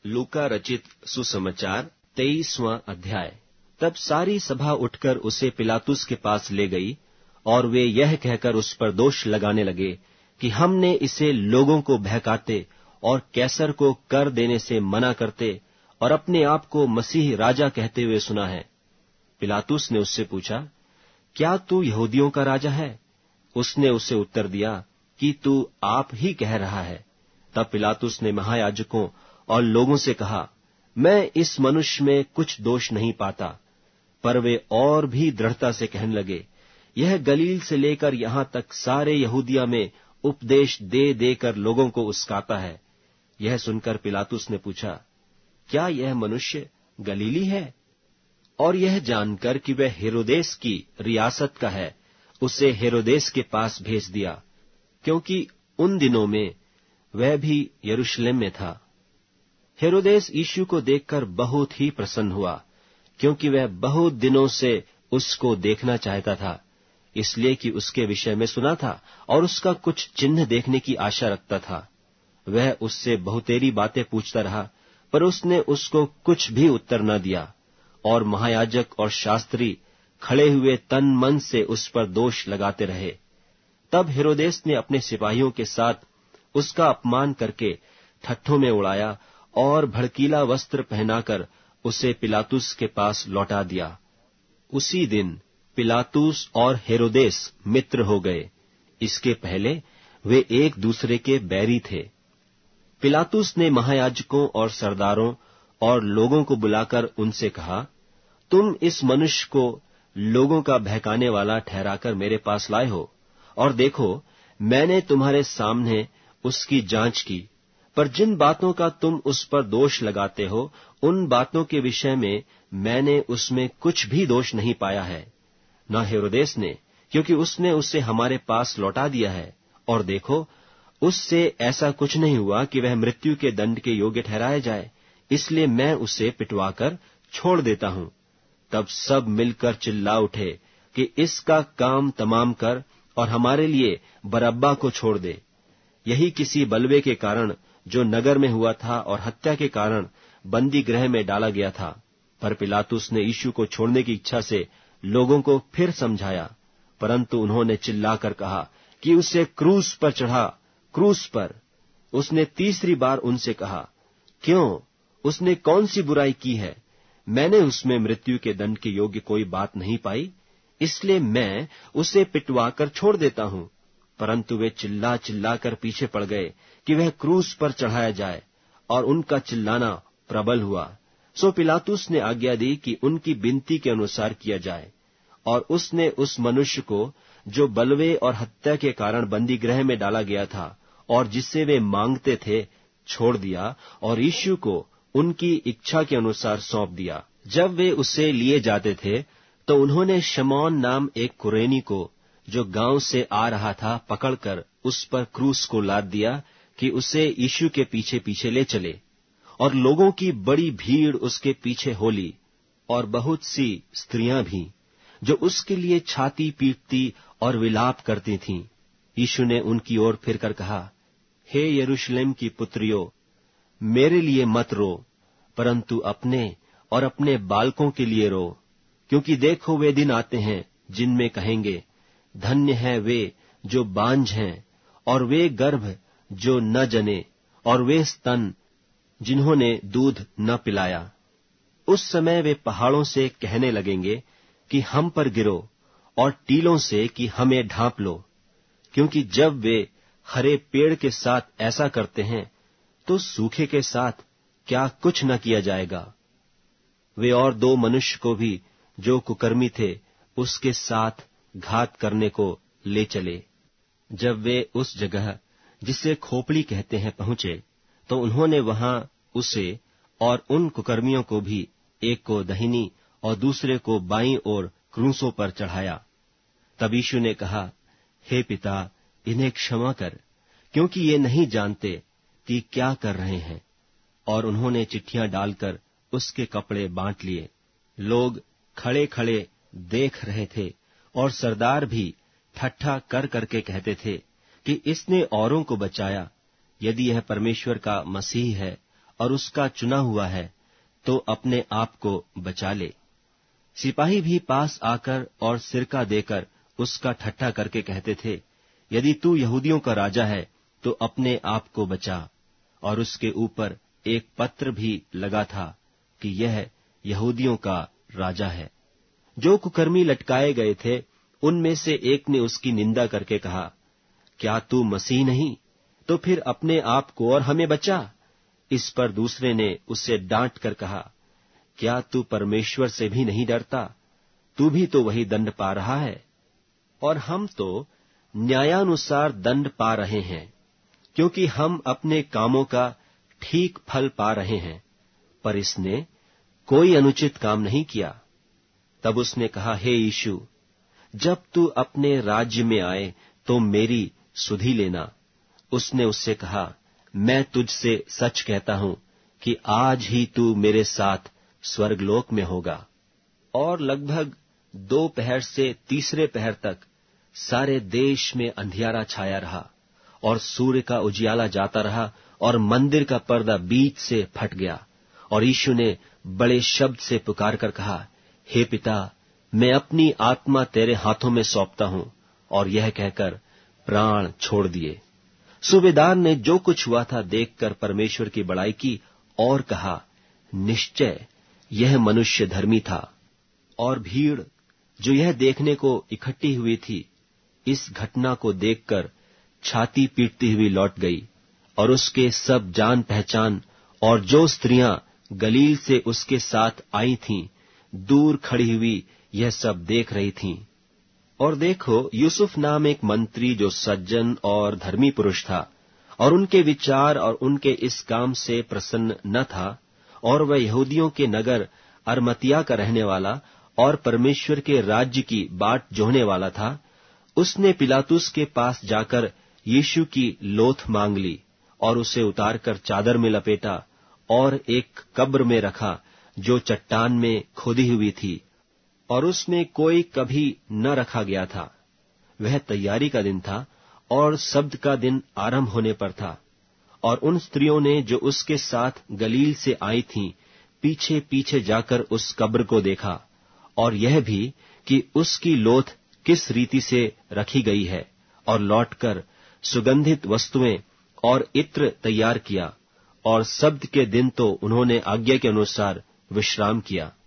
लूका रचित सुसमाचार 23वां अध्याय। तब सारी सभा उठकर उसे पिलातुस के पास ले गई और वे यह कहकर उस पर दोष लगाने लगे कि हमने इसे लोगों को बहकाते और कैसर को कर देने से मना करते और अपने आप को मसीह राजा कहते हुए सुना है। पिलातुस ने उससे पूछा, क्या तू यहूदियों का राजा है? उसने उसे उत्तर दिया कि तू आप ही कह रहा है। तब पिलातुस ने महायाजकों और लोगों से कहा, मैं इस मनुष्य में कुछ दोष नहीं पाता। पर वे और भी दृढ़ता से कहने लगे, यह गलील से लेकर यहां तक सारे यहूदिया में उपदेश दे देकर लोगों को उस्काता है। यह सुनकर पिलातुस ने पूछा, क्या यह मनुष्य गलीली है? और यह जानकर कि वह हेरोदेस की रियासत का है, उसे हेरोदेस के पास भेज दिया, क्योंकि उन दिनों में वह भी यरूशलेम में था। हेरोदेस यीशु को देखकर बहुत ही प्रसन्न हुआ, क्योंकि वह बहुत दिनों से उसको देखना चाहता था, इसलिए कि उसके विषय में सुना था और उसका कुछ चिन्ह देखने की आशा रखता था। वह उससे बहुतेरी बातें पूछता रहा, पर उसने उसको कुछ भी उत्तर न दिया। और महायाजक और शास्त्री खड़े हुए तन मन से उस पर दोष लगाते रहे। तब हेरोदेस ने अपने सिपाहियों के साथ उसका अपमान करके ठट्ठों में उड़ाया और भड़कीला वस्त्र पहनाकर उसे पिलातुस के पास लौटा दिया। उसी दिन पिलातुस और हेरोदेस मित्र हो गए। इसके पहले वे एक दूसरे के बैरी थे। पिलातुस ने महायाजकों और सरदारों और लोगों को बुलाकर उनसे कहा, तुम इस मनुष्य को लोगों का बहकाने वाला ठहराकर मेरे पास लाए हो, और देखो, मैंने तुम्हारे सामने उसकी जांच की, पर जिन बातों का तुम उस पर दोष लगाते हो, उन बातों के विषय में मैंने उसमें कुछ भी दोष नहीं पाया है। न हेरोदेस ने, क्योंकि उसने उसे हमारे पास लौटा दिया है, और देखो, उससे ऐसा कुछ नहीं हुआ कि वह मृत्यु के दंड के योग्य ठहराया जाए, इसलिए मैं उसे पिटवाकर छोड़ देता हूं। तब सब मिलकर चिल्ला उठे कि इसका काम तमाम कर और हमारे लिए बरअब्बा को छोड़ दे। यही किसी बलवे के कारण जो नगर में हुआ था और हत्या के कारण बंदी गृह में डाला गया था। पर पिलातुस ने यीशु को छोड़ने की इच्छा से लोगों को फिर समझाया, परंतु उन्होंने चिल्लाकर कहा कि उसे क्रूस पर चढ़ा, क्रूस पर। उसने तीसरी बार उनसे कहा, क्यों? उसने कौन सी बुराई की है? मैंने उसमें मृत्यु के दंड के योग्य कोई बात नहीं पाई, इसलिए मैं उसे पिटवाकर छोड़ देता हूं। परंतु वे चिल्ला चिल्लाकर पीछे पड़ गए कि वह क्रूस पर चढ़ाया जाए, और उनका चिल्लाना प्रबल हुआ। सो पिलातुस ने आज्ञा दी कि उनकी विनती के अनुसार किया जाए, और उसने उस मनुष्य को जो बलवे और हत्या के कारण बंदी गृह में डाला गया था और जिसे वे मांगते थे, छोड़ दिया, और यीशु को उनकी इच्छा के अनुसार सौंप दिया। जब वे उसे लिए जाते थे, तो उन्होंने शमौन नाम एक कुरेनी को, जो गांव से आ रहा था, पकड़कर उस पर क्रूस को लाद दिया कि उसे यीशु के पीछे पीछे ले चले। और लोगों की बड़ी भीड़ उसके पीछे हो ली, और बहुत सी स्त्रियां भी, जो उसके लिए छाती पीटती और विलाप करती थीं। यीशु ने उनकी ओर फिरकर कहा, हे यरूशलेम की पुत्रियों, मेरे लिए मत रो, परंतु अपने और अपने बालकों के लिए रो, क्योंकि देखो, वे दिन आते हैं जिनमें कहेंगे, धन्य है वे जो बांझ हैं, और वे गर्भ जो न जने, और वे स्तन जिन्होंने दूध न पिलाया। उस समय वे पहाड़ों से कहने लगेंगे कि हम पर गिरो, और टीलों से कि हमें ढांप लो, क्योंकि जब वे हरे पेड़ के साथ ऐसा करते हैं, तो सूखे के साथ क्या कुछ न किया जाएगा। वे और 2 मनुष्य को भी, जो कुकर्मी थे, उसके साथ घात करने को ले चले। जब वे उस जगह जिसे खोपड़ी कहते हैं पहुंचे, तो उन्होंने वहां उसे और उन कुकर्मियों को भी, एक को दाहिनी और दूसरे को बाईं ओर क्रूसों पर चढ़ाया। तब यीशु ने कहा, हे पिता, इन्हें क्षमा कर, क्योंकि ये नहीं जानते कि क्या कर रहे हैं। और उन्होंने चिट्ठियां डालकर उसके कपड़े बांट लिए। लोग खड़े खड़े देख रहे थे, और सरदार भी ठट्ठा कर करके कहते थे कि इसने औरों को बचाया, यदि यह परमेश्वर का मसीह है, और उसका चुना हुआ है, तो अपने आप को बचा ले। सिपाही भी पास आकर और सिरका देकर उसका ठट्ठा करके कहते थे, यदि तू यहूदियों का राजा है तो अपने आप को बचा। और उसके ऊपर एक पत्र भी लगा था कि यह यहूदियों का राजा है। जो कुकर्मी लटकाए गए थे, उनमें से एक ने उसकी निंदा करके कहा, क्या तू मसीह नहीं? तो फिर अपने आप को और हमें बचा। इस पर दूसरे ने उसे डांट कर कहा, क्या तू परमेश्वर से भी नहीं डरता? तू भी तो वही दंड पा रहा है। और हम तो न्यायानुसार दंड पा रहे हैं, क्योंकि हम अपने कामों का ठीक फल पा रहे हैं, पर इसने कोई अनुचित काम नहीं किया। तब उसने कहा, हे यीशु, जब तू अपने राज्य में आए तो मेरी सुधि लेना। उसने उससे कहा, मैं तुझसे सच कहता हूं कि आज ही तू मेरे साथ स्वर्गलोक में होगा। और लगभग 2 पहर से तीसरे पहर तक सारे देश में अंधियारा छाया रहा, और सूर्य का उजियाला जाता रहा, और मंदिर का पर्दा बीच से फट गया। और यीशु ने बड़े शब्द से पुकार कर कहा, हे पिता, मैं अपनी आत्मा तेरे हाथों में सौंपता हूं। और यह कहकर प्राण छोड़ दिए। सूबेदार ने जो कुछ हुआ था देखकर परमेश्वर की बड़ाई की और कहा, निश्चय यह मनुष्य धर्मी था। और भीड़ जो यह देखने को इकट्ठी हुई थी, इस घटना को देखकर छाती पीटती हुई लौट गई। और उसके सब जान पहचान और जो स्त्रियां गलील से उसके साथ आई थीं, दूर खड़ी हुई यह सब देख रही थीं। और देखो, यूसुफ नाम एक मंत्री जो सज्जन और धर्मी पुरुष था, और उनके विचार और उनके इस काम से प्रसन्न न था, और वह यहूदियों के नगर अरमतिया का रहने वाला और परमेश्वर के राज्य की बाट जोहने वाला था, उसने पिलातुस के पास जाकर यीशु की लोथ मांग ली और उसे उतारकर चादर में लपेटा और एक कब्र में रखा जो चट्टान में खोदी हुई थी, और उसमें कोई कभी न रखा गया था। वह तैयारी का दिन था और शब्द का दिन आरंभ होने पर था। और उन स्त्रियों ने जो उसके साथ गलील से आई थीं, पीछे पीछे जाकर उस कब्र को देखा, और यह भी कि उसकी लोथ किस रीति से रखी गई है, और लौटकर सुगंधित वस्तुएं और इत्र तैयार किया, और शब्द के दिन तो उन्होंने आज्ञा के अनुसार विश्राम किया।